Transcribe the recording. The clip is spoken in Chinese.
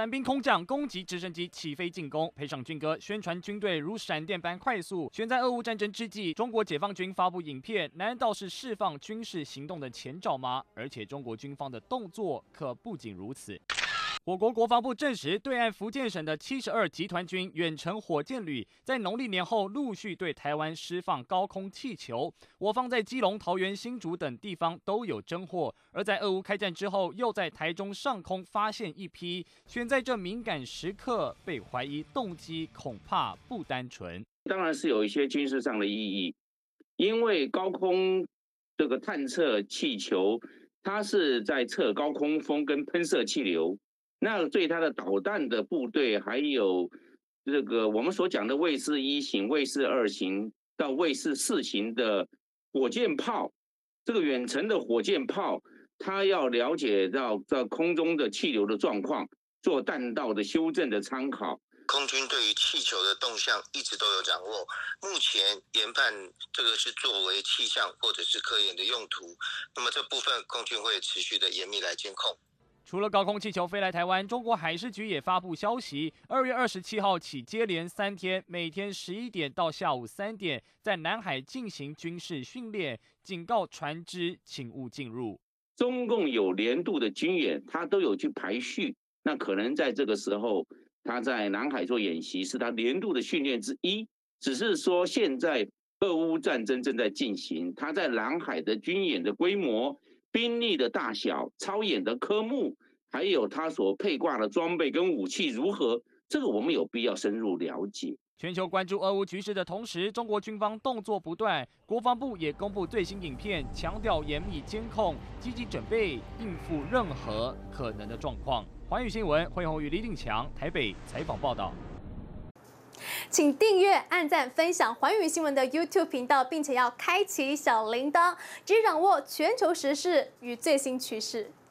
伞兵空降攻击直升机起飞进攻，配上军歌宣传军队如闪电般快速。选在俄乌战争之际，中国解放军发布影片，难道是释放军事行动的前兆吗？而且中国军方的动作可不仅如此。我国国防部证实，对岸福建省的72集团军远程火箭旅在农历年后陆续对台湾释放高空气球，我方在基隆、桃园、新竹等地方都有侦获。而在俄乌开战之后，又在台中上空发现一批，选在这敏感时刻被怀疑动机恐怕不单纯。 当然是有一些军事上的意义，因为高空这个探测气球，它是在测高空风跟喷射气流。那对它的导弹的部队，还有这个我们所讲的卫士1型、卫士2型到卫士4型的火箭炮，这个远程的火箭炮，它要了解到在空中的气流的状况，做弹道的修正的参考。 空军对于气球的动向一直都有掌握，目前研判这个是作为气象或者是科研的用途，那么这部分空军会持续的严密来监控。 除了高空气球飞来台湾，中国海事局也发布消息，2月27号起接连3天，每天11点到下午3点，在南海进行军事训练，警告船只请勿进入。 中共有年度的军演，他都有去排序，那可能在这个时候，他在南海做演习是他年度的训练之一。只是说现在俄乌战争正在进行，他在南海的军演的规模、兵力的大小、操演的科目，还有他所配挂的装备跟武器如何，这个我们有必要深入了解。 全球关注俄乌局势的同时，中国军方动作不断，国防部也公布最新影片，强调严密监控，积极准备应付任何可能的状况。寰宇新闻惠宏与李定强台北采访报道。 请订阅、按赞、分享寰宇新闻的 YouTube 频道，并且要开启小铃铛，直接掌握全球时事与最新趋势。